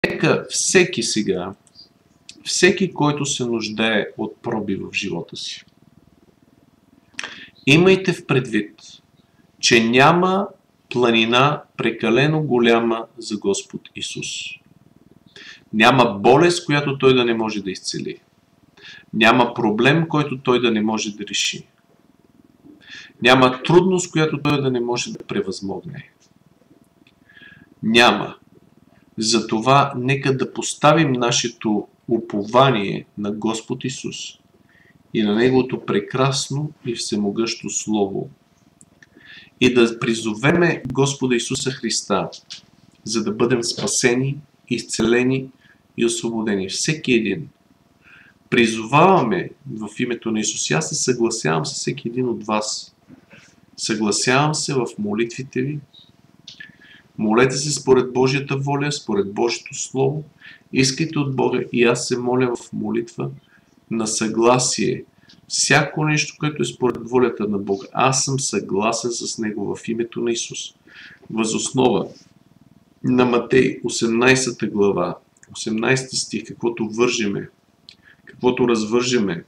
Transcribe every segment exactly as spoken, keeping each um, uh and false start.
Нека всеки сега, всеки, който се нуждае от проби в живота си, имайте в предвид, че няма планина прекалено голяма за Господ Исус. Няма болест, която Той да не може да изцели. Няма проблем, който Той да не може да реши. Няма трудност, която Той да не може да превъзмогне. Няма. Затова нека да поставим нашето упование на Господ Исус и на Неговото прекрасно и всемогъщо Слово и да призовеме Господа Исуса Христа, за да бъдем спасени, изцелени и освободени. Всеки един. Призоваваме в името на Исус. Аз се съгласявам с всеки един от вас. Съгласявам се в молитвите ви. Молете се според Божията воля, според Божието Слово. Искайте от Бога и аз се моля в молитва на съгласие. Всяко нещо, което е според волята на Бога. Аз съм съгласен с Него в името на Исус. Въз основа на Матей осемнадесета глава, осемнадесети стих, каквото вържеме, каквото развържеме,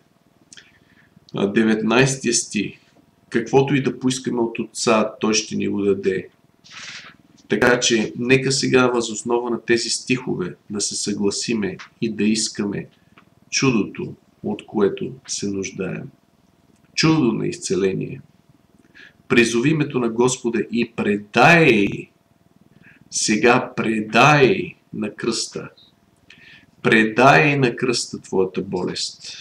деветнадесети стих, каквото и да поискаме от Отца, Той ще ни го даде. Така че, нека сега въз основа на тези стихове да се съгласиме и да искаме чудото, от което се нуждаем. Чудо на изцеление. Призови името на Господа и предай, сега предай на кръста. Предай на кръста твоята болест.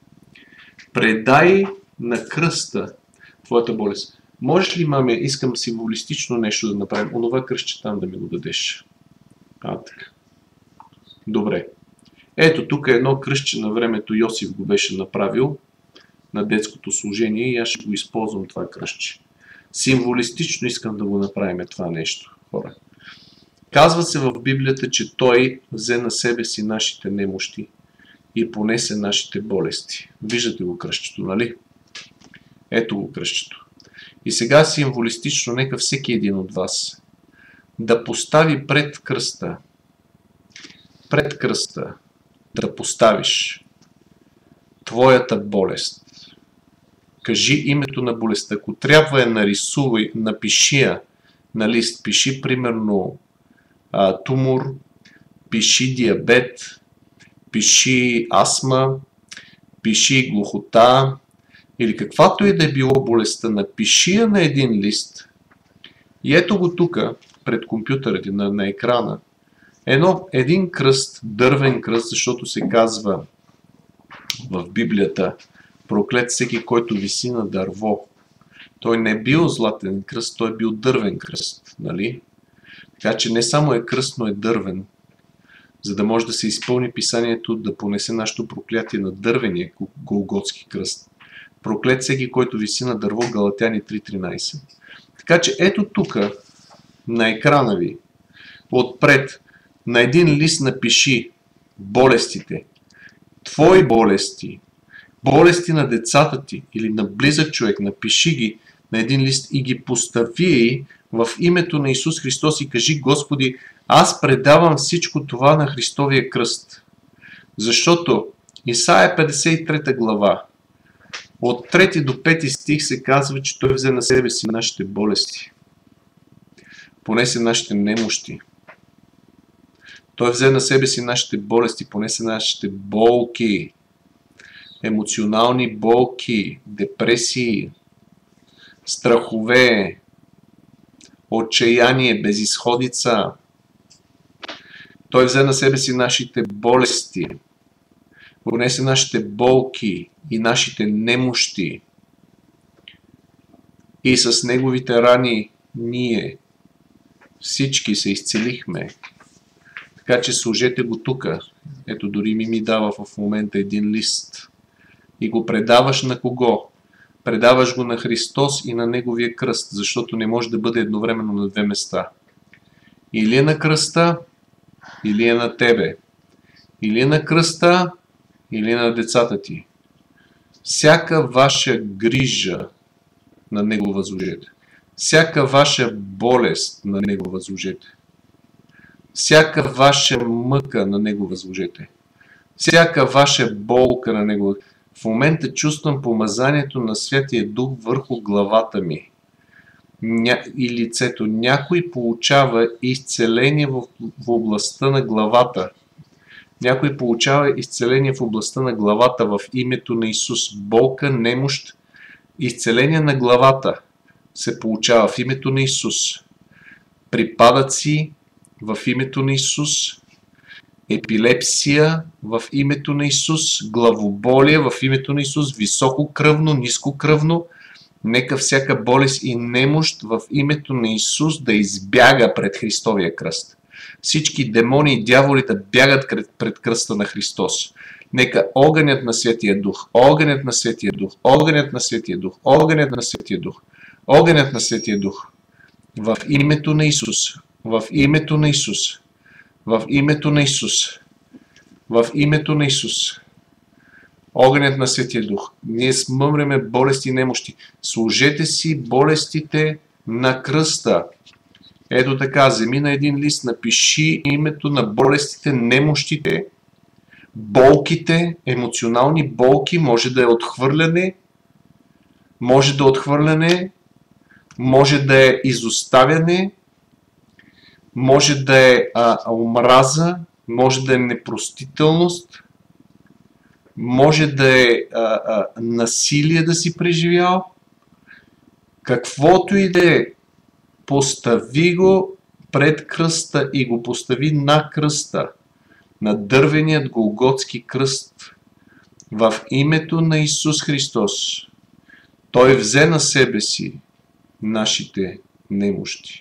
Предай на кръста твоята болест. Можеш ли, маме, искам символистично нещо да направим, онова кръстче там да ми го дадеш? А, така. Добре. Ето, тук е едно кръстче на времето Йосиф го беше направил на детското служение и аз ще го използвам това кръстче. Символистично искам да го направим това нещо, хора. Казва се в Библията, че Той взе на себе си нашите немощи и понесе нашите болести. Виждате го кръстчето, нали? Ето го кръстчето. И сега символистично, нека всеки един от вас да постави пред кръста, пред кръста, да поставиш твоята болест. Кажи името на болестта. Ако трябва я нарисувай, напиши я на лист. Пиши примерно а, тумор, пиши диабет, пиши астма, пиши глухота или каквато и да е било болестта. Напиши я на един лист и ето го тук пред компютъра на, на екрана. Едно, един кръст, дървен кръст, защото се казва в Библията проклет всеки, който виси на дърво. Той не е бил златен кръст, той е бил дървен кръст. Нали? Така че не само е кръст, но е дървен. За да може да се изпълни писанието, да понесе нашето проклятие на дървения голготски кръст. Проклет всеки, който виси на дърво, Галатяни три тринадесет. Така че ето тук, на екрана ви, отпред, на един лист напиши болестите, твои болести, болести на децата ти или на близък човек, напиши ги на един лист и ги постави в името на Исус Христос и кажи: Господи, аз предавам всичко това на Христовия кръст. Защото Исаия петдесет и трета глава, от трети до пети стих се казва, че Той взе на себе си нашите болести, понесе нашите немощи. Той взе на себе си нашите болести, понесе нашите болки, емоционални болки, депресии, страхове, отчаяние, безизходица. Той взе на себе си нашите болести, понесе нашите болки и нашите немощи. И с Неговите рани ние всички се изцелихме. Така че сложете го тук. Ето, дори ми ми дава в момента един лист. И го предаваш на кого? Предаваш го на Христос и на Неговия кръст, защото не може да бъде едновременно на две места. Или е на кръста, или е на тебе. Или е на кръста, или е на децата ти. Всяка ваша грижа на Него възложете. Всяка ваша болест на Него възложете. Всяка ваша мъка на Него възложете. Всяка ваша болка на Него. В момента чувствам помазанието на Святия Дух върху главата ми Ня... и лицето. Някой получава изцеление в, в областта на главата. Някой получава изцеление в областта на главата в името на Исус. Болка, немощ, изцеление на главата се получава в името на Исус. Припадъци в името на Исус. Епилепсия в името на Исус. Главоболие в името на Исус. Висококръвно, нискокръвно. Нека всяка болест и немощ в името на Исус да избяга пред Христовия кръст. Всички демони и дяволи да бягат пред кръста на Христос. Нека огънят на Светия Дух, огънят на Светия Дух, огънят на Светия Дух, огънят на Светия Дух, огънят на Светия Дух. В името на Исус, в името на Исус, в името на Исус, в името на Исус. Огънят на Светия Дух. Ние смъмреме болести и немощи. Служете си болестите на кръста. Ето така, вземи на един лист, напиши името на болестите, немощите, болките, емоционални болки, може да е отхвърляне, може да е отхвърляне, може да е изоставяне, може да е а, омраза, може да е непростителност, може да е а, а, насилие да си преживял. Каквото и да е, постави го пред кръста и го постави на кръста, на дървеният голготски кръст, в името на Исус Христос. Той взе на себе си нашите немощи.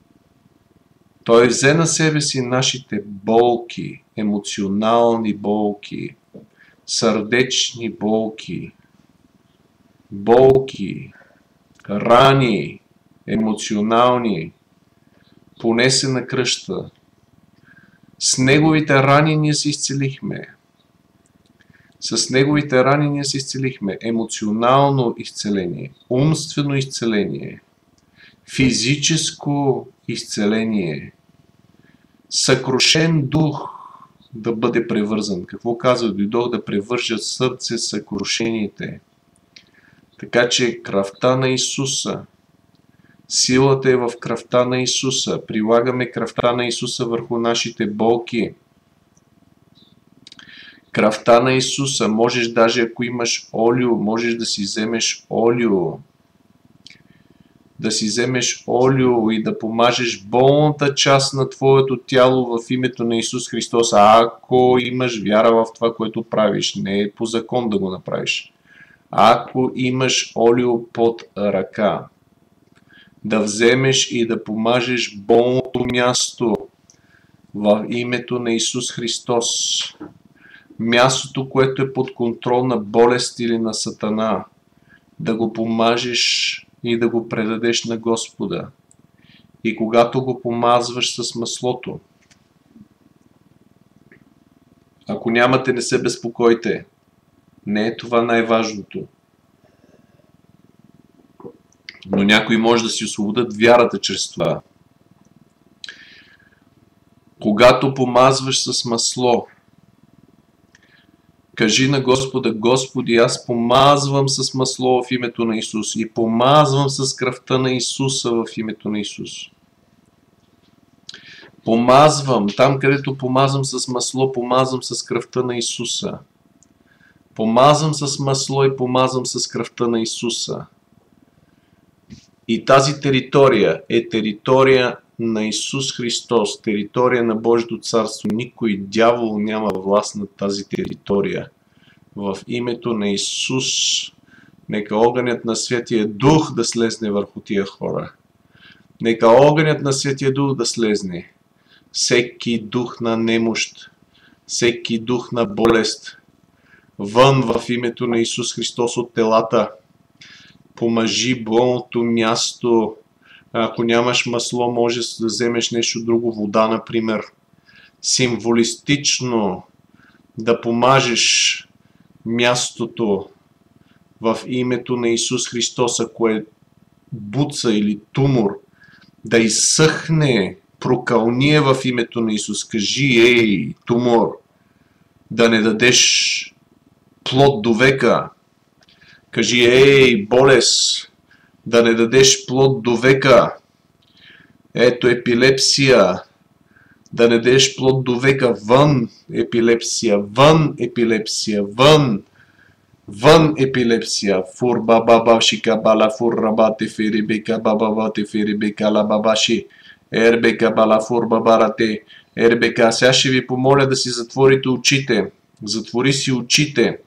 Той взе на себе си нашите болки, емоционални болки, сърдечни болки, болки, рани, емоционални, понесе на кръста. С неговите рани ние се изцелихме. С неговите рани ние се изцелихме. Емоционално изцеление, умствено изцеление, физическо изцеление, съкрушен дух да бъде превързан. Какво казва? Дойдох да превържа сърце съкрушените. Така че кръвта на Исуса, силата е в кръвта на Исуса. Прилагаме кръвта на Исуса върху нашите болки. Кръвта на Исуса. Можеш даже, ако имаш олио, можеш да си вземеш олио. Да си вземеш олио и да помажеш болната част на твоето тяло в името на Исус Христос. А ако имаш вяра в това, което правиш, не е по закон да го направиш. Ако имаш олио под ръка, да вземеш и да помажеш болното място в името на Исус Христос. Мястото, което е под контрол на болест или на сатана, да го помажеш и да го предадеш на Господа. И когато го помазваш с маслото, ако нямате, не се безпокойте. Не е това най-важното. Но някой може да си освободят вярата чрез това. Когато помазваш с масло, кажи на Господа: Господи, аз помазвам с масло в името на Исус и помазвам с кръвта на Исуса в името на Исус. Помазвам, там където помазвам с масло, помазвам с кръвта на Исуса. Помазвам с масло и помазвам с кръвта на Исуса. И тази територия е територия на Исус Христос, територия на Божието царство. Никой дявол няма власт над тази територия. В името на Исус, нека огънят на Светия Дух да слезне върху тия хора. Нека огънят на Светия Дух да слезне. Всеки дух на немощ, всеки дух на болест, вън в името на Исус Христос от телата. Помажи болното място. Ако нямаш масло, можеш да вземеш нещо друго, вода, например. Символистично да помажеш мястото в името на Исус Христос, ако е буца или тумор, да изсъхне Прокълни в името на Исус. Кажи, ей, тумор, да не дадеш плод до века. Кажи, ей, болест, да не дадеш плод до века. Ето епилепсия, да не дадеш плод до века. Вън епилепсия, вън епилепсия, вън. Вън епилепсия. Фур баба шика бала фур рабате ферибека баба те ферибека ла бабаши. Ербека бала фур бабарате. Ербека. Сега ще ви помоля да си затворите очите. Затвори си очите.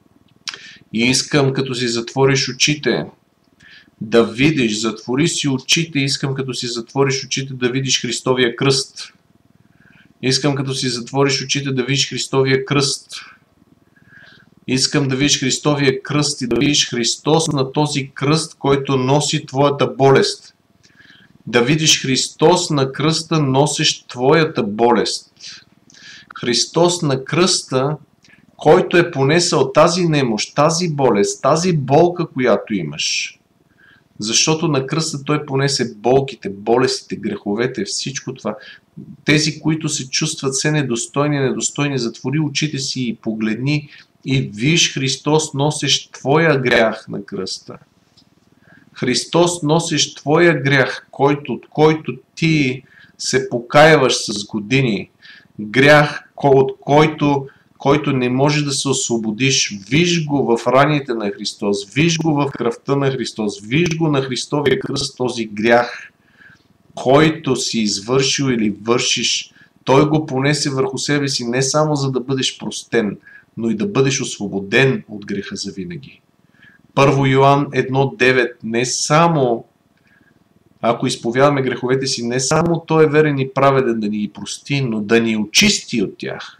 И искам, като си затвориш очите, да видиш, затвори си очите, искам като си затвориш очите да видиш Христовия кръст. Искам като си затвориш очите да видиш Христовия кръст. Искам да видиш Христовия кръст и да видиш Христос на този кръст, който носи твоята болест. Да видиш Христос на кръста, носещ твоята болест. Христос на кръста, който е понесъл тази немощ, тази болест, тази болка, която имаш. Защото на кръста Той понесе болките, болестите, греховете, всичко това. Тези, които се чувстват се недостойни, недостойни, затвори очите си и погледни и виж Христос носещ твоя грях на кръста. Христос носещ твоя грях, който, от който ти се покаяваш с години. Грях, от който, който не може да се освободиш. Виж го в раните на Христос, виж го в кръвта на Христос, виж го на Христовия кръст, този грях, който си извършил или вършиш. Той го понесе върху себе си не само за да бъдеш простен, но и да бъдеш освободен от греха завинаги. Първо Йоан едно девет. Не само, ако изповядаме греховете си, не само Той е верен и праведен да ни ги прости, но да ни очисти от тях.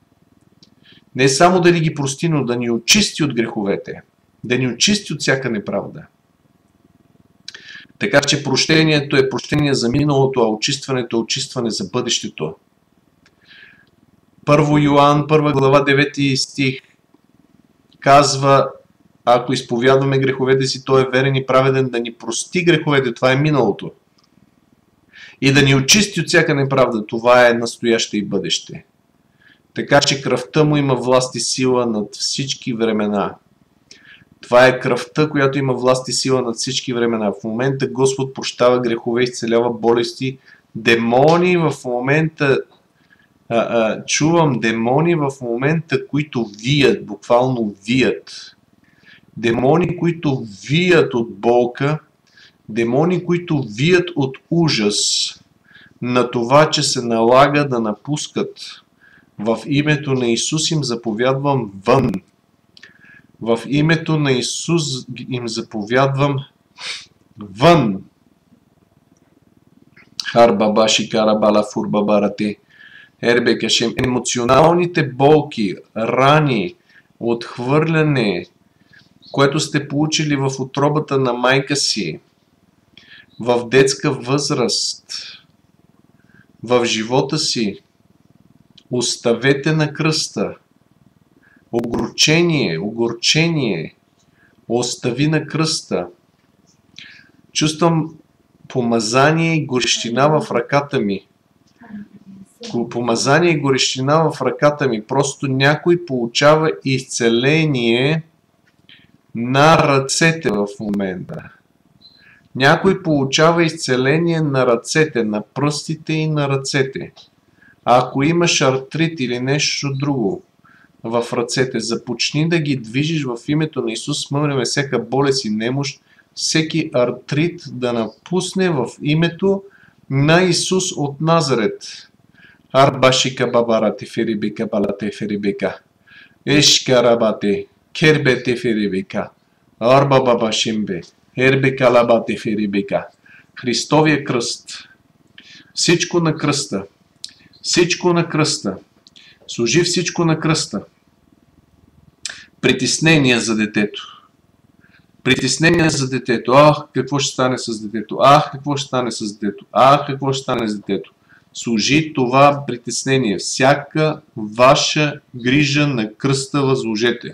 Не само да ни ги прости, но да ни очисти от греховете. Да ни очисти от всяка неправда. Така че прощението е прощение за миналото, а очистването е очистване за бъдещето. Първо Йоан, първа глава, девети стих казва: ако изповядваме греховете си, Той е верен и праведен да ни прости греховете. Това е миналото. И да ни очисти от всяка неправда. Това е настояще и бъдеще. Така че кръвта Му има власт и сила над всички времена. Това е кръвта, която има власт и сила над всички времена. В момента Господ прощава грехове, изцелява болести. Демони в момента, а, а, чувам демони в момента, които вият, буквално вият. Демони, които вият от болка, демони, които вият от ужас на това, че се налага да напускат. В името на Исус им заповядвам вън. В името на Исус им заповядвам вън. Харбабаши карабала фурбабарате. Ербекашем. Емоционалните болки, рани, отхвърляне, което сте получили в утробата на майка си, в детска възраст, в живота си, оставете на кръста. Огорчение, огорчение, остави на кръста. Чувствам помазание и горещина в ръката ми. Помазание и горещина в ръката ми. Просто някой получава изцеление на ръцете в момента. Някой получава изцеление на ръцете, на пръстите и на ръцете. А ако имаш артрит или нещо друго в ръцете, започни да ги движиш в името на Исус. Смъмнеме всяка болест и немощ, всеки артрит да напусне в името на Исус от Назарет. Арбашика бабарате ферибека балате ферибека. Ешкарабате кербете ферибека. Арба бабашимбе. Ербека лабате ферибека. Христовия кръст. Всичко на кръста. Всичко на кръста. Служи всичко на кръста. Притеснение за детето. Притеснение за детето. Ах, какво ще стане с детето? Ах, какво ще стане с детето? Ах, какво ще стане с детето? Служи това притеснение. Всяка ваша грижа на кръста възложете.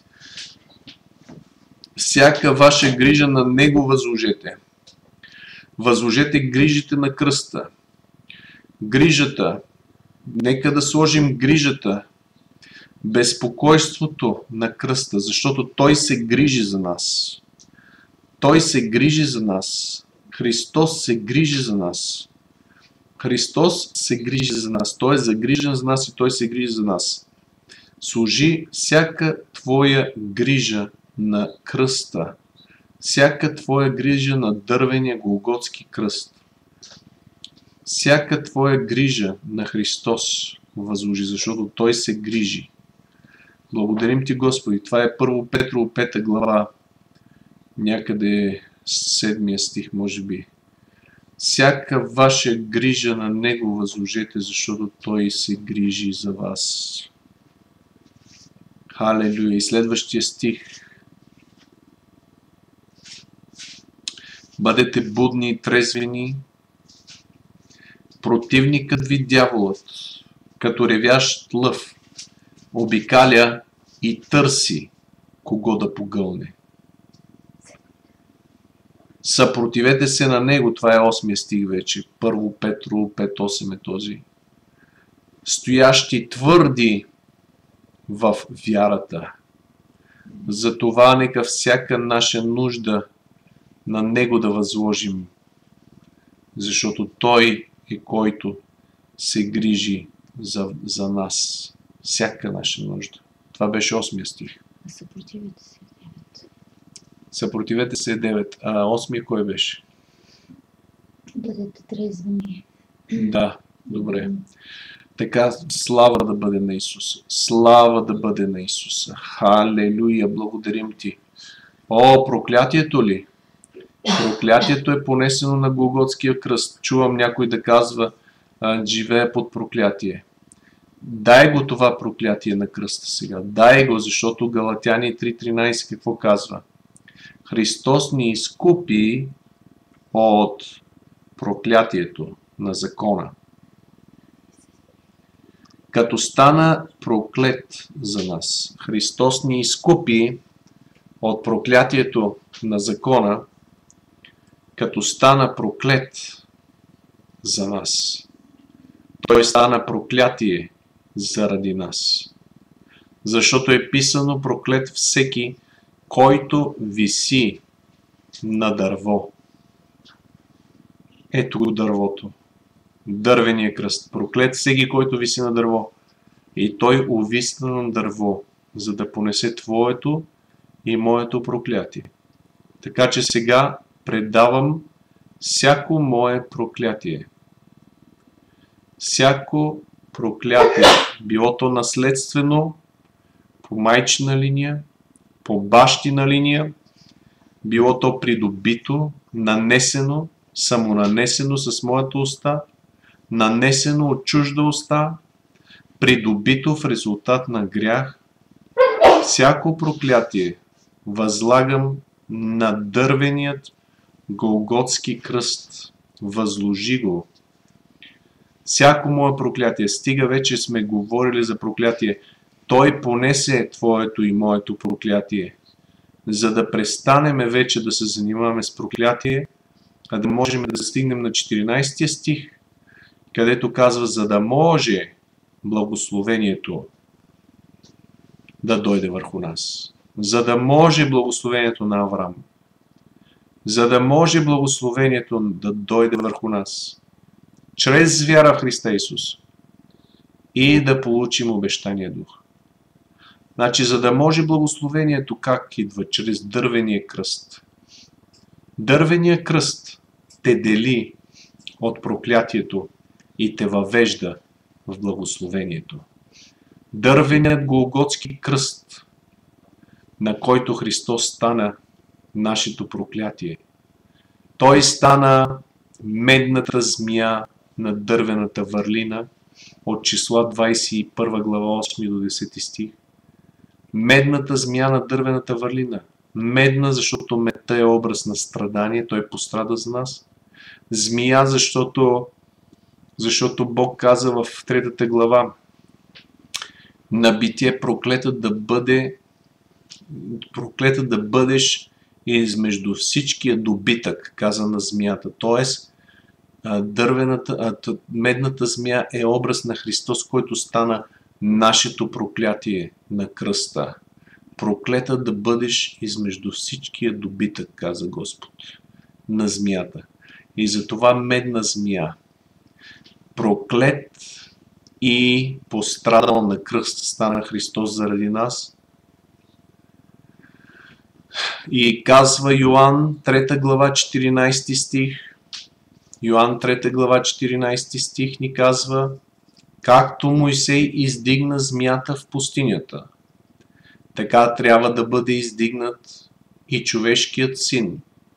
Всяка ваша грижа на Него възложете. Възложете грижите на кръста. Грижата. Нека да сложим грижата, безпокойството на кръста, защото Той се грижи за нас. Той се грижи за нас. Христос се грижи за нас. Христос се грижи за нас. Той е загрижен за нас и Той се грижи за нас. Служи всяка твоя грижа на кръста. Всяка твоя грижа на дървения голготски кръст. Всяка твоя грижа на Христос възложи, защото Той се грижи. Благодарим Ти, Господи. Това е първо Петрово пета глава. Някъде седмия стих, може би. Всяка ваша грижа на Него възложете, защото Той се грижи за вас. Халелуя. И следващия стих. Бъдете будни и трезвени. Противникът ви, дяволът, като ревящ лъв, обикаля и търси кого да погълне. Съпротивете се на него, това е осмия стих вече. Първо Петро пет осем е този. Стоящи твърди в вярата. Затова нека всяка наша нужда на него да възложим, защото Той е който се грижи за, за нас. Всяка наша нужда. Това беше осмия стих. Съпротивете се девет. Съпротивете се девет. А осмия кой беше? Бъдете трезвени. Да, добре. Така, слава да бъде на Исуса. Слава да бъде на Исуса. Халелуя, благодарим Ти. О, проклятието ли? Проклятието е понесено на Голготския кръст. Чувам някой да казва, а, живее под проклятие. Дай го това проклятие на кръста сега. Дай го, защото Галатяни три тринайсет какво казва? Христос ни изкупи от проклятието на закона, като стана проклет за нас. Христос ни изкупи от проклятието на закона, като стана проклет за нас. Той стана проклятие заради нас. Защото е писано проклет всеки, който виси на дърво. Ето го дървото. Дървения кръст. Проклет всеки, който виси на дърво. И той увисна на дърво, за да понесе твоето и моето проклятие. Така че сега предавам всяко мое проклятие. Всяко проклятие, било то наследствено, по майчина линия, по бащина линия, било то придобито, нанесено, самонанесено с моята уста, нанесено от чужда уста, придобито в резултат на грях, всяко проклятие възлагам на дървеният Голготски кръст. Възложи го. Всяко мое проклятие, стига вече сме говорили за проклятие, Той понесе твоето и моето проклятие, за да престанеме вече да се занимаваме с проклятие, а да можем да стигнем на четиринайсети стих, където казва, за да може благословението да дойде върху нас. За да може благословението на Авраам. За да може благословението да дойде върху нас. Чрез вяра в Христа Исус. И да получим обещания дух. Значи, за да може благословението как идва? Чрез дървения кръст. Дървения кръст те дели от проклятието и те въвежда в благословението. Дървеният Голготски кръст, на който Христос стана нашето проклятие. Той стана медната змия на дървената върлина от числа двайсет и първа глава осми до десети стих. Медната змия на дървената върлина. Медна, защото медта е образ на страдание, той пострада за нас. Змия, защото, защото Бог каза в третата глава на Битие, проклета да бъде проклета да бъдеш измежду всичкия добитък, каза на змията. Тоест, Дървената, медната змия е образ на Христос, който стана нашето проклятие на кръста. Проклета да бъдеш измежду всичкия добитък, каза Господ, на змията. И затова медна змия, проклет и пострадал на кръст, стана Христос заради нас. И казва Йоан трета глава четиринайсети стих, Йоан трета глава четиринайсети стих ни казва: както Мойсей издигна змията в пустинята, така трябва да бъде издигнат и човешкият син.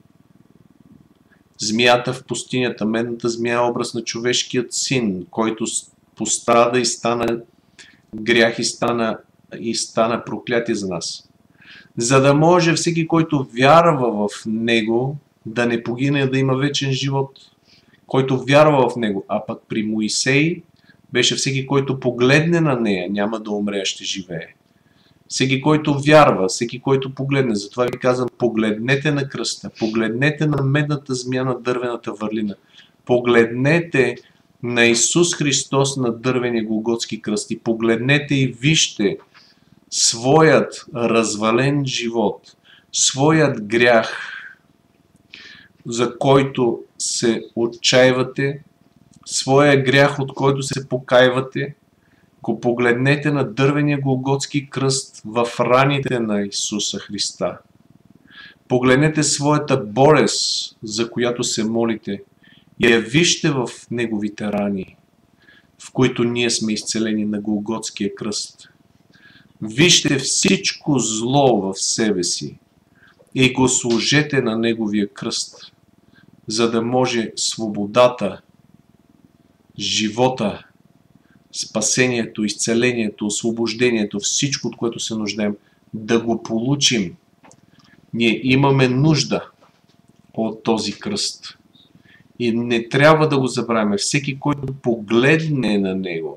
Змията в пустинята, медната змия е образ на човешкият син, който пострада и стана грях и стана, и стана проклятие за нас. За да може всеки, който вярва в него, да не погине, да има вечен живот. Който вярва в него. А пък при Моисей беше всеки, който погледне на нея, няма да умре, а ще живее. Всеки, който вярва, всеки, който погледне. Затова ви казвам, погледнете на кръста, погледнете на медната змия на дървената върлина, погледнете на Исус Христос на дървения голготски кръст и погледнете и вижте своят развален живот, своят грях, за който се отчаивате, своя грях, от който се покайвате, го погледнете на дървения голготски кръст в раните на Исуса Христа. Погледнете своята болест, за която се молите, и я вижте в неговите рани, в които ние сме изцелени на голготския кръст. Вижте всичко зло в себе си и го сложете на неговия кръст, за да може свободата, живота, спасението, изцелението, освобождението, всичко, от което се нуждаем, да го получим. Ние имаме нужда от този кръст. И не трябва да го забравяме. Всеки, който погледне на него,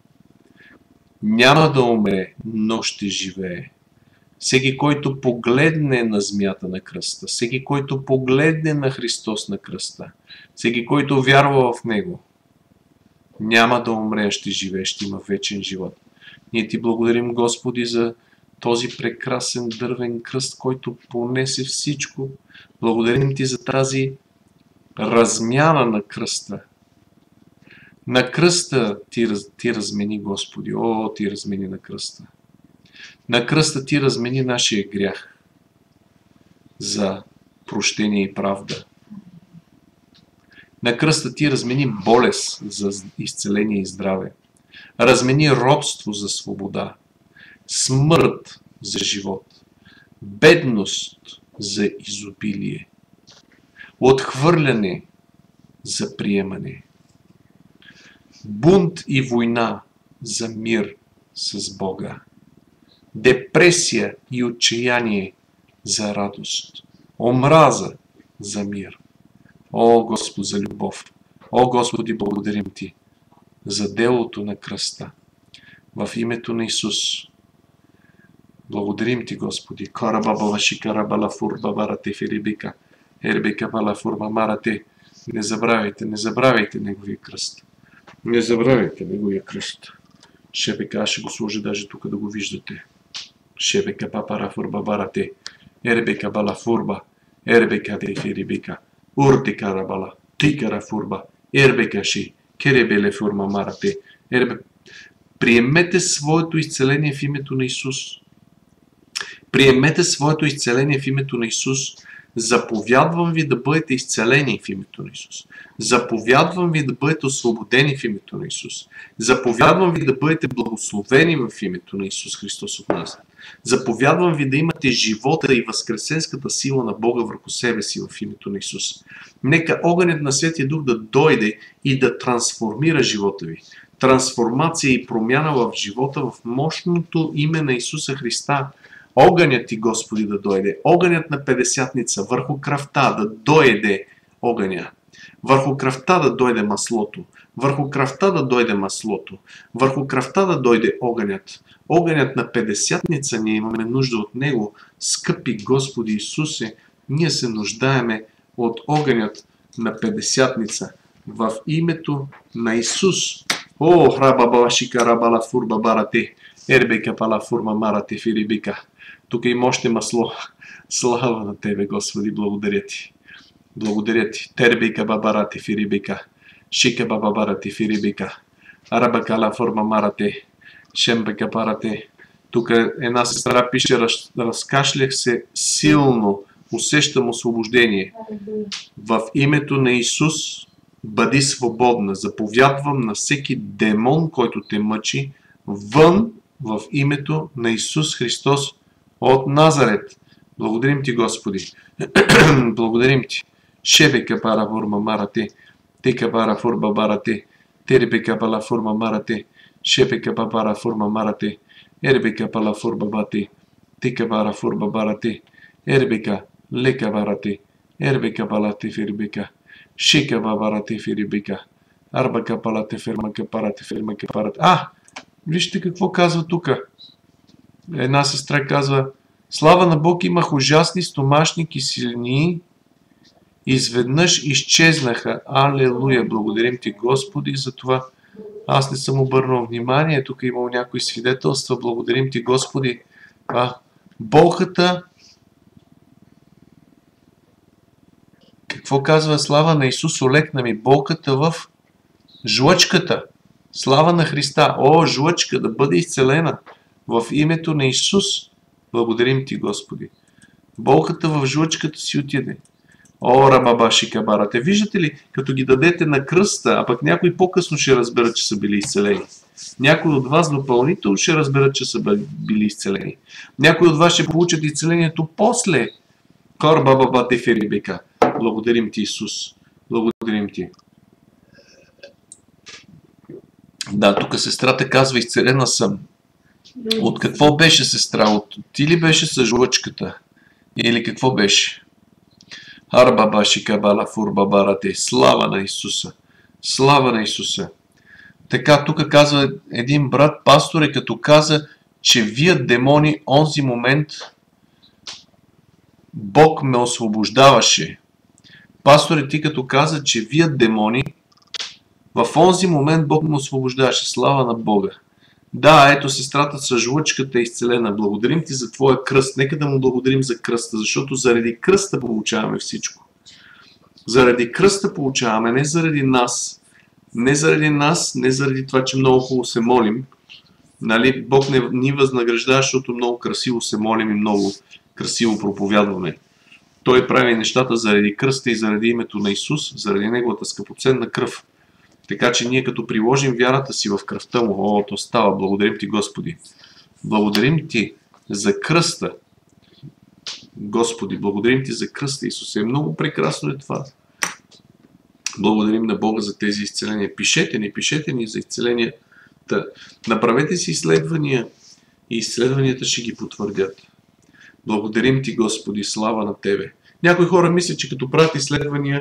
няма да умре, но ще живее. Всеки, който погледне на змията на кръста, всеки, който погледне на Христос на кръста, всеки, който вярва в него, няма да умре, ще живее, ще има вечен живот. Ние ти благодарим, Господи, за този прекрасен дървен кръст, който понесе всичко. Благодарим ти за тази размяна на кръста. На кръста ти, ти размени, Господи. О, ти размени на кръста. На кръста ти размени нашия грях за прощение и правда. На кръста ти размени болест за изцеление и здраве. Размени робство за свобода. Смърт за живот. Бедност за изобилие. Отхвърляне за приемане. Бунт и война за мир с Бога. Депресия и отчаяние за радост. Омраза за мир. О, Господ, за любов. О, Господи, благодарим ти за делото на кръста. В името на Исус. Благодарим ти, Господи. Не забравяйте, не забравяйте неговия кръст. Не забравяйте неговия кръст. Шебека, ще го сложа даже тук да го виждате. Шебека папара фурба барате. Ербека бала фурба. Ербека де ферибека. Урте карабала. Тикара фурба. Ербека ши. Керебеле фурма марате. Ербе... Приемете своето изцеление в името на Исус. Приемете своето изцеление в името на Исус. Заповядвам ви да бъдете изцелени в името на Исус. Заповядвам ви да бъдете освободени в името на Исус. Заповядвам ви да бъдете благословени в името на Исус Христос от нас. Заповядвам ви да имате живота и възкресенската сила на Бога върху себе си в името на Исус. Нека огънят на Светия Дух да дойде и да трансформира живота ви. Трансформация и промяна в живота в мощното име на Исуса Христа. Огънят ти, Господи, да дойде. Огънят на Петдесятница върху кръвта да дойде огъня. Върху кръвта да дойде маслото. Върху кръвта да дойде маслото. Върху кръвта да дойде огънят. Огънят на Петдесятница, ние имаме нужда от него. Скъпи Господи Исусе, ние се нуждаеме от огънят на Петдесятница. в името на Исус. О, храбаба шикарабала фурба барате, ербека пала фурма марате фирибика. Тук има още масло. Слава на Тебе, Господи, благодаря Ти. Благодаря Ти. Тербика бабарате фирибика. Шика бабарате фирибика. Арабакала форма марате. Шембека парате. Тук една сестра пише, раз, разкашлях се силно, усещам освобождение. В името на Исус бъди свободна. Заповядвам на всеки демон, който те мъчи, вън в името на Исус Христос от Назарет. Благодарим Ти, Господи. Благодарим Ти. Шебека пара форма марате. Тека пара форма барате. Тербека пала форма марате. Шепека пара форма марате. Ербека пала форма бате. Тека пара форма барате. Ербека лека барате. Ербека палате фирбека. Шика бабарате фирбека. Арбака палате фермака парате фермака парате. А! Вижте какво казва тук. Една сестра казва: слава на Бог, имах ужасни стомашни киселини. Изведнъж изчезнаха. Алелуя! Благодарим Ти, Господи, за това. Аз не съм обърнал внимание. Тук е имал някои свидетелства. Благодарим Ти, Господи. А, болката. Какво казва? Слава на Исус, олекна ми болката в жлъчката. Слава на Христа. О, жлъчка, да бъде изцелена в името на Исус. Благодарим Ти, Господи. Болката в жлъчката си отиде. О, рабабаши кабарате. Виждате ли, като ги дадете на кръста, а пък някои по-късно ще разберат, че са били изцелени. Някои от вас допълнително ще разберат, че са били изцелени. Някои от вас ще получат изцелението после. Кор бабабате ферибека. Благодарим Ти, Исус. Благодарим Ти. Да, тук сестрата казва: изцелена съм. От какво беше, сестра? От ти ли беше с жлъчката? Или какво беше? Арбабаши кабала фурбабарате. Слава на Исуса. Слава на Исуса. Така, тук казва един брат, пасторе, като каза, че вие демони, онзи момент Бог ме освобождаваше. Пасторе, ти като каза, че вие демони, в онзи момент Бог ме освобождаваше. Слава на Бога. Да, ето сестрата с жлъчката е изцелена. Благодарим Ти за Твоя кръст. Нека да му благодарим за кръста, защото заради кръста получаваме всичко. Заради кръста получаваме, не заради нас. Не заради нас, не заради това, че много хубаво се молим. Нали? Бог не ни възнаграждава, защото много красиво се молим и много красиво проповядваме. Той прави нещата заради кръста и заради името на Исус, заради Неговата скъпоценна кръв. Така че ние като приложим вярата си в кръвта Му, о, то става. Благодарим Ти, Господи. Благодарим Ти за кръста. Господи, благодарим Ти за кръста, Исусе. Много прекрасно е това. Благодарим на Бога за тези изцеления. Пишете ни, пишете ни за изцеления. Да. Направете си изследвания и изследванията ще ги потвърдят. Благодарим Ти, Господи, слава на Тебе. Някои хора мислят, че като правят изследвания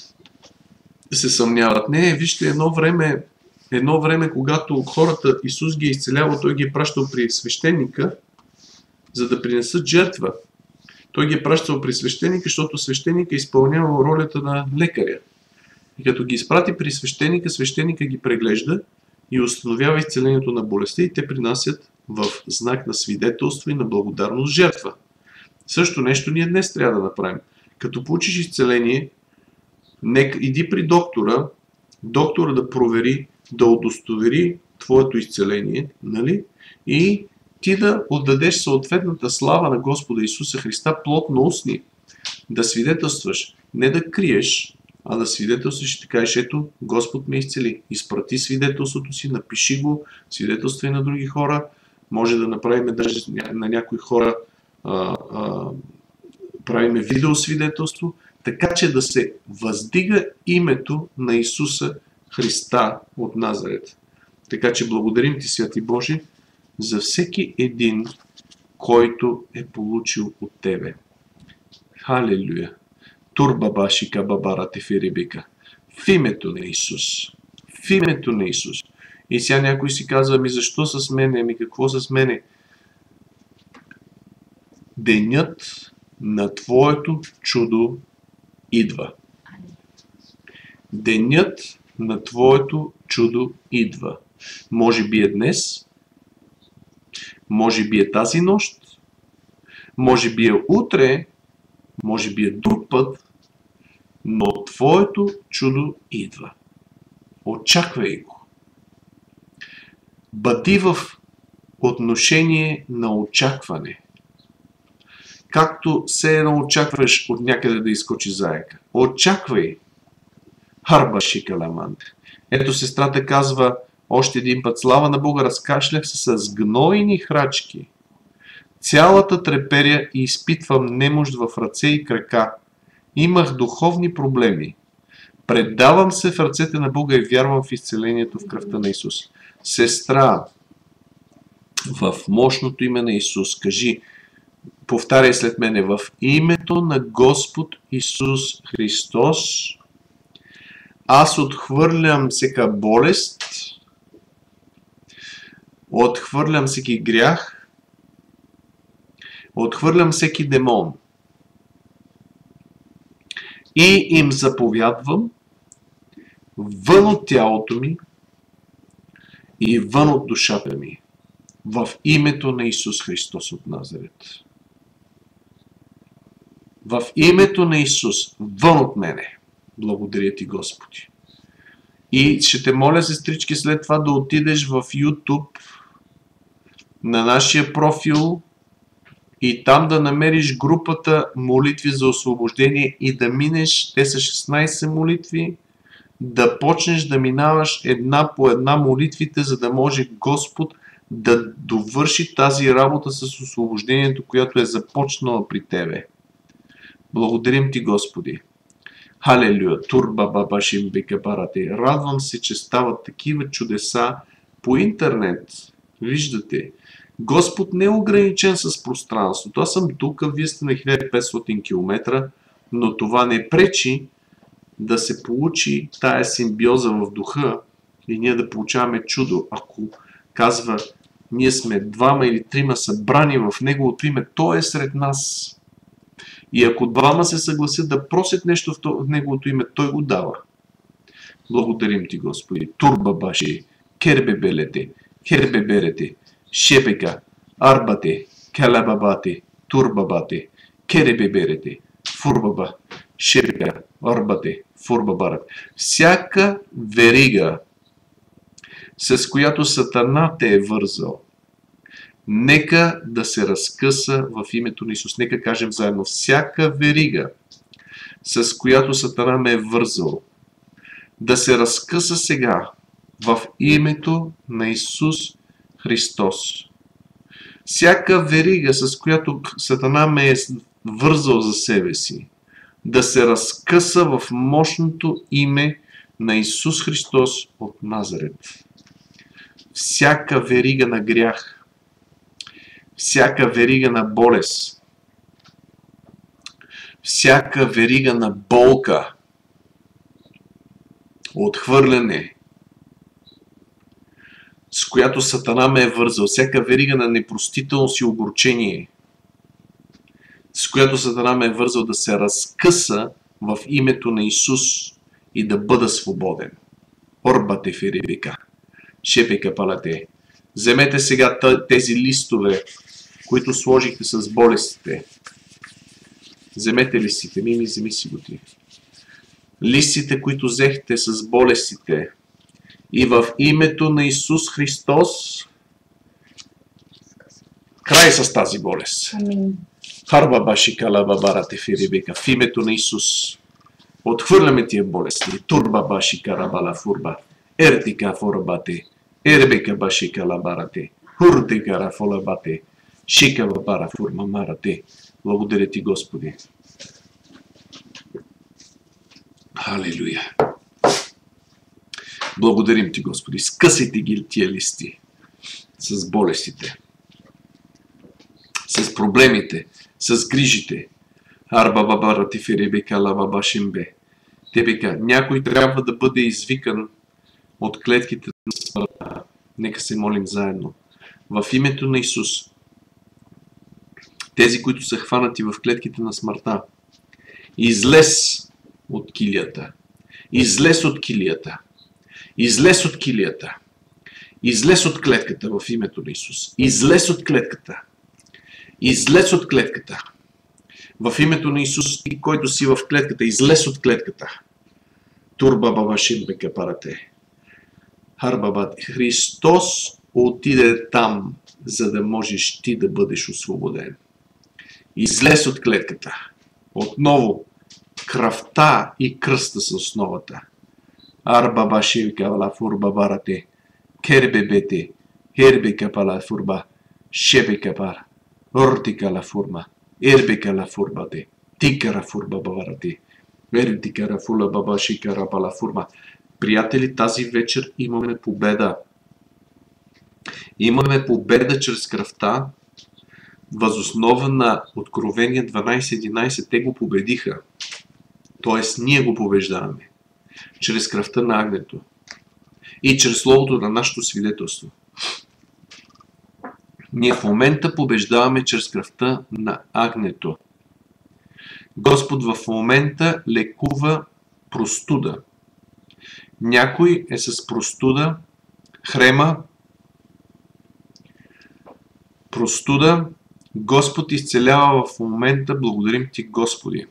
се съмняват. Не, вижте, едно време, едно време, когато хората, Исус ги е изцелявал, Той ги е пращал при свещеника, за да принесат жертва. Той ги е пращал при свещеника, защото свещеника е изпълнявал ролята на лекаря. И като ги изпрати при свещеника, свещеника ги преглежда и установява изцелението на болестта и те принасят в знак на свидетелство и на благодарност жертва. Също нещо ние днес трябва да направим. Като получиш изцеление, нека иди при доктора, доктора да провери, да удостовери твоето изцеление, нали? И ти да отдадеш съответната слава на Господа Исуса Христа плотно устни, да свидетелстваш, не да криеш, а да свидетелстваш и да кажеш: ето, Господ ме изцели. Изпрати свидетелството си, напиши го, свидетелствай на други хора, може да направим даже на някои хора, а, а, правиме видеосвидетелство, така че да се въздига името на Исуса Христа от Назарет. Така че благодарим Ти, Святи Боже, за всеки един, който е получил от Тебе. Халелуя! Турбабаши кабабара тефирибика. В името на Исус. В името на Исус. И сега някой си казва: ами защо с мене? Ами какво с мене? Денят на Твоето чудо идва. Денят на Твоето чудо идва. Може би е днес, може би е тази нощ, може би е утре, може би е друг път, но Твоето чудо идва. Очаквай го. Бъди в отношение на очакване. Както се едно очакваш от някъде да изкочи заека. Очаквай. Харба шикаламан. Ето сестрата казва още един път: слава на Бога, разкашлях се с гнойни храчки. Цялата треперя и изпитвам немощ в ръце и крака. Имах духовни проблеми. Предавам се в ръцете на Бога и вярвам в изцелението в кръвта на Исус. Сестра, в мощното име на Исус, кажи, повтаряй след мене: в името на Господ Исус Христос, аз отхвърлям всяка болест, отхвърлям всеки грях, отхвърлям всеки демон и им заповядвам вън от тялото ми и вън от душата ми, в името на Исус Христос от Назарет. В името на Исус, вън от мене. Благодаря ти, Господи. И ще те моля, сестрички, след това да отидеш в YouTube на нашия профил и там да намериш групата молитви за освобождение и да минеш, те са шестнайсет молитви, да почнеш да минаваш една по една молитвите, за да може Господ да довърши тази работа с освобождението, която е започнала при тебе. Благодарим ти, Господи. Халелуя. Турба баба шимбика парате. Радвам се, че стават такива чудеса по интернет. Виждате. Господ не е ограничен с пространството. Аз съм тук, вие сте на хиляда и петстотин километра, но това не пречи да се получи тая симбиоза в духа и ние да получаваме чудо. Ако казва, ние сме двама или трима събрани в Неговото име, Той е сред нас. И ако двама се съгласят да просят нещо в Неговото име, Той го дава. Благодарим ти, Господи. Турба баши, кербебелете, хербеберете, шепека, арбате, калабабате, турбабате, керебеберете, фурбаба, шепека, арбате, фурбабарат. Всяка верига, с която Сатана те е вързал, нека да се разкъса в името на Исус. Нека кажем заедно: всяка верига, с която Сатана ме е вързал, да се разкъса сега в името на Исус Христос. Всяка верига, с която Сатана ме е вързал за себе си, да се разкъса в мощното име на Исус Христос от Назарет. Всяка верига на грях, всяка верига на болест, всяка верига на болка, отхвърляне, с която Сатана ме е вързал, всяка верига на непростителност и огорчение, с която Сатана ме е вързал, да се разкъса в името на Исус и да бъда свободен. Орбате фирибика, шепека палате. Вземете сега тези листове, които сложихте с болестите. Вземете листите, ми ми вземи си го ти. Листите, които взехте с болестите, и в името на Исус Христос, край с тази болест. Амин. Харба баши калаба барате фирибека. В името на Исус отхвърляме тия болести. Турба баши карабала фурба. Ертика форбате. Ербека баши калабарате. Хурте карафолабате. Шикава бара фурма марате. Благодаря ти, Господи. Халелуя. Благодарим ти, Господи. Скъсайте ги тия листи с болестите, с проблемите, с грижите. Арбабабара тиферебека лабабашимбе. Тебека, някой трябва да бъде извикан от клетките на смъртта. Нека се молим заедно. В името на Исус, тези, които са хванати в клетките на смъртта, излез от килията. Излез от килията. Излез от килията. Излез от клетката в името на Исус. Излез от клетката. Излез от клетката. В името на Исус, ти, който си в клетката, излез от клетката. Турба бабашин бека парате. Харбабат. Христос отиде там, за да можеш ти да бъдеш освободен. Излез от клетката. Отново, кръвта и кръста са основата. Арбаба шивкавала фурба барате. Кербебете. Хербека пала фурба. Шебека пара. Ортикала фурма. Ербекала фурбате. Тикара фурба барате. Ердикара фула баба шикара пала фурма. Приятели, тази вечер имаме победа. Имаме победа чрез кръвта. Възоснова на Откровение дванайсет единайсет те го победиха. Тоест, ние го побеждаваме. Чрез кръвта на агнето. И чрез словото на нашето свидетелство. Ние в момента побеждаваме чрез кръвта на агнето. Господ в момента лекува простуда. Някой е с простуда, хрема, простуда. Господ изцелява в момента, благодарим ти, Господи.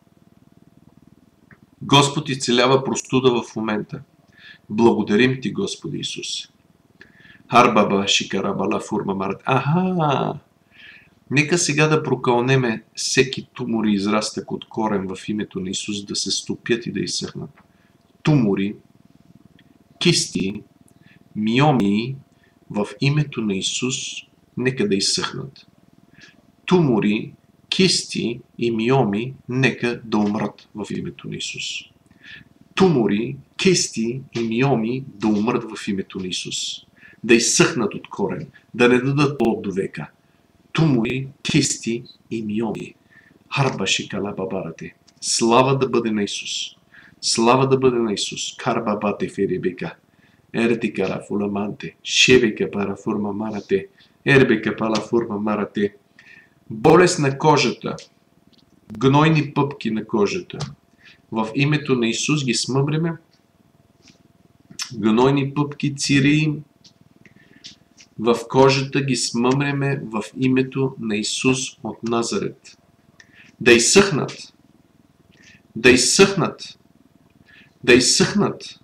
Господ изцелява простуда в момента. Благодарим ти, Господи Исус. Харбаба шикарабала фурма марат. Аха! Нека сега да прокълнеме всеки тумор и израстък от корен в името на Исус да се стопят и да изсъхнат. Тумори, кисти, миоми в името на Исус нека да изсъхнат. Тумори, кисти и миоми нека да умрат в името на Исус. Тумори, кисти и миоми да умрат в името на Исус. Да изсъхнат от корен, да не дадат плод до века. Тумори, кисти и миоми. Харбаши калабабарате. Слава да бъде на Исус. Слава да бъде на Исус. Карбабате феребека. Ердикара фуламанте. Шевека парафурма марате. Ербека палафурма марате. Болест на кожата. Гнойни пъпки на кожата. В името на Исус ги смъбреме. Гнойни пъпки, цирии. В кожата ги смъмреме в името на Исус от Назарет. Да изсъхнат. Да изсъхнат. Да изсъхнат.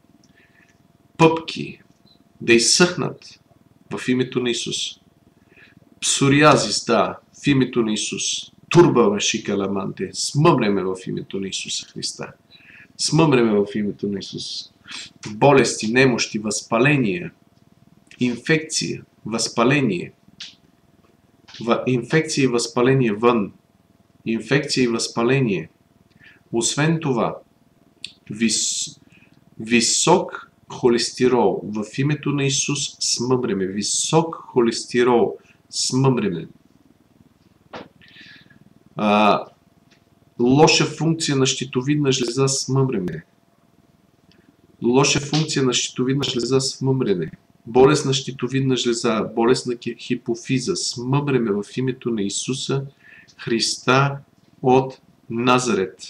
Пъпки. Да изсъхнат в името на Исус. Псориазис, да, в името на Исус. Турбава шикаламанте. Смъмреме в името на Исуса Христа. Смъмреме в името на Исус. Болести, немощи, възпаления. Инфекция, възпаление. В инфекция и възпаление вън. Инфекция и възпаление. Освен това, вис... висок холестерол. В името на Исус смъмреме. Висок холестерол. Смъмреме. А, лоша функция на щитовидна жлеза смъмреме. Лоша функция на щитовидна жлеза смъмрене. Болест на щитовидна жлеза, болест на хипофиза, смъмреме в името на Исуса Христа от Назарет.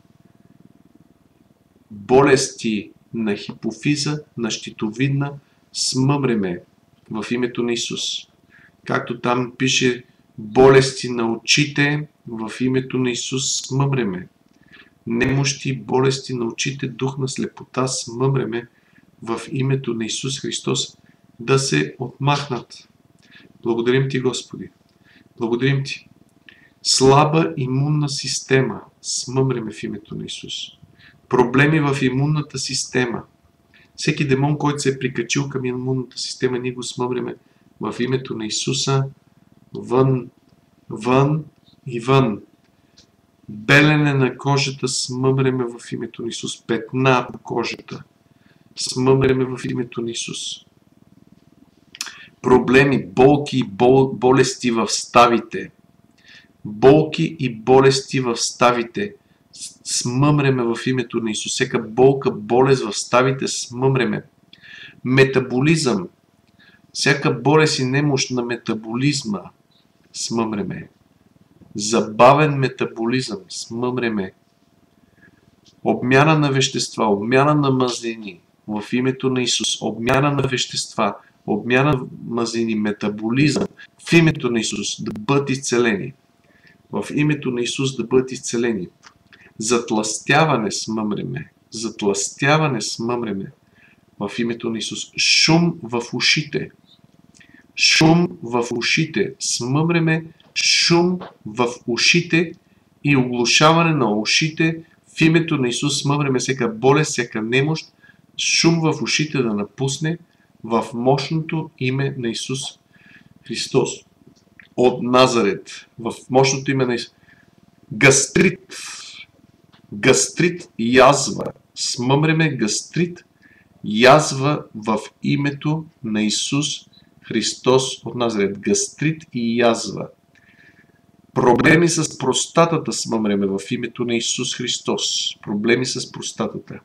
Болести на хипофиза, на щитовидна, смъмреме в името на Исус. Както там пише, болести на очите, в името на Исус смъмреме. Немощи, болести на очите, дух на слепота, смъмреме в името на Исус Христос да се отмахнат. Благодарим ти, Господи. Благодарим ти. Слаба имунна система. Смъмреме в името на Исус. Проблеми в имунната система. Всеки демон, който се е прикачил към имунната система, ние го смъмреме в името на Исуса. Вън, вън и вън. Белене на кожата, смъмреме в името на Исус. Петна по кожата. Смъмреме в името на Исус. Проблеми, болки и бол, болести в ставите. Болки и болести в ставите. Смъмреме в името на Исус. Всека болка, болест в ставите, смъмреме. Метаболизъм. Всяка болест и немощ на метаболизма, смъмреме. Забавен метаболизъм, смъмреме. обмяна на вещества, обмяна на мазнини в името на Исус, обмяна на вещества, обмяна на мазнини, метаболизъм в името на Исус да бъдат изцелени. В името на Исус да бъдат изцелени. Затлъстяване смъмреме, затлъстяване смъмреме в името на Исус. Шум в ушите, шум в ушите, смъмреме шум в ушите и оглушаване на ушите в името на Исус. Смъмреме всяка болест, всяка немощ, шум в ушите да напусне в мощното име на Исус Христос от Назарет, в мощното име на Исус. Гастрит, гастрит, язва, смъмреме гастрит, язва в името на Исус Христос от Назарет. Гастрит и язва. Проблеми с простатата смъмреме в името на Исус Христос. Проблеми с простатата.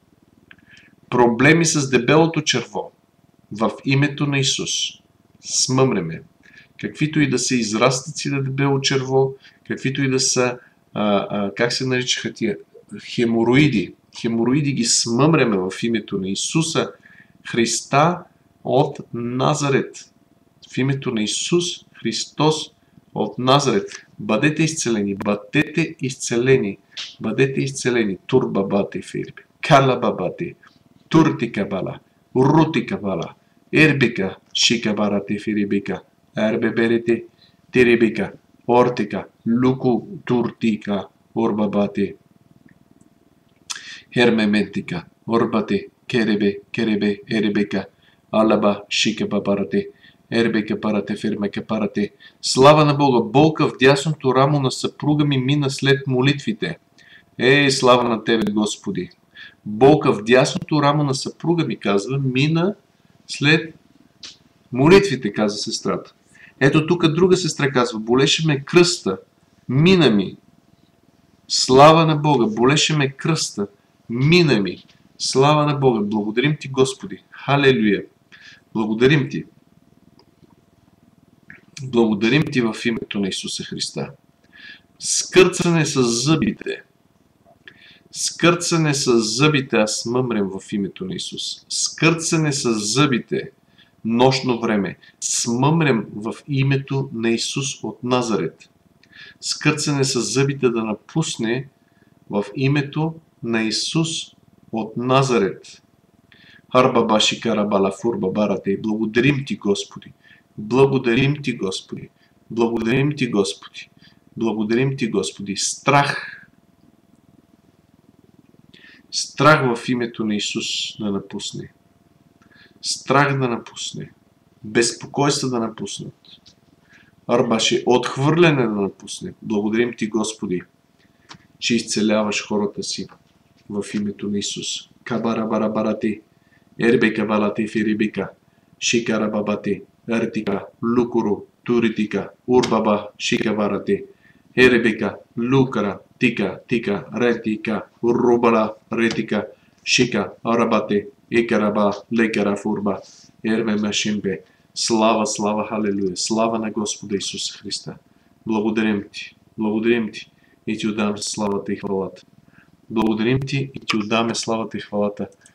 Проблеми с дебелото черво в името на Исус. Смъмреме. Каквито и да са израстъци на дебело черво, каквито и да са, а, а, как се наричаха тия, хемороиди. Хемороиди ги смъмреме в името на Исуса Христа от Назарет. В името на Исус Христос от Назарет. Бъдете изцелени, бъдете изцелени, бъдете изцелени. Турба бате фирби, кала бабате, туртика бала, рутика бала, ербика, шика барате фирибика, ербеберете, теребика, ортика, луку туртика, орбабате, хермементика, орбате, керебе, керебе, ербека, алаба, шика бабарате, ербека парате, фирмека парате. Слава на Бога! Болка в дясното рамо на съпруга ми мина след молитвите. Ей, слава на Тебе, Господи! Болка в дясното рамо на съпруга ми, казва, мина след молитвите, каза сестрата. Ето тук друга сестра казва, болеше ме кръста, мина ми. Слава на Бога! Болеше ме кръста, мина ми. Слава на Бога! Благодарим Ти, Господи! Халелуя! Благодарим Ти! Благодарим Ти в името на Исуса Христа. Скърцане с зъбите. Скърцане с зъбите, аз мъмрем в името на Исус. Скърцане с зъбите, нощно време. Смъмрем в името на Исус от Назарет. Скърцане с зъбите да напусне в името на Исус от Назарет. Харбабаши карабала фурба барате. Благодарим Ти, Господи. Благодарим Ти, Господи. Благодарим Ти, Господи. Благодарим Ти, Господи. Страх. Страх в името на Исус да напусне. Страх да напусне. Безпокойство да напуснат. Арбаше, отхвърляне да напусне. Благодарим Ти, Господи, че изцеляваш хората си в името на Исус. Кабарабарабарати, ербека балати фирибика, шикарабабати, ертика, лукуру, туритика, урбаба, шикаварати, ербека, лукара, тика, тика, ретика, урубала, ретика, шика, арабате, екараба, лекара, фурба, ерме машимбе. Слава, слава, халелуя, слава на Господа Исуса Христа. Благодарим Ти, благодарим Ти и Ти отдаваме славата и хвалата. Благодарим Ти и Ти отдаваме славата и хвалата